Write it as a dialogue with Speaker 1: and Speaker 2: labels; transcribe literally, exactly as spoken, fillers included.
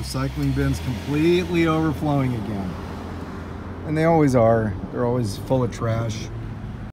Speaker 1: recycling bins completely overflowing again. And they always are. They're always full of trash.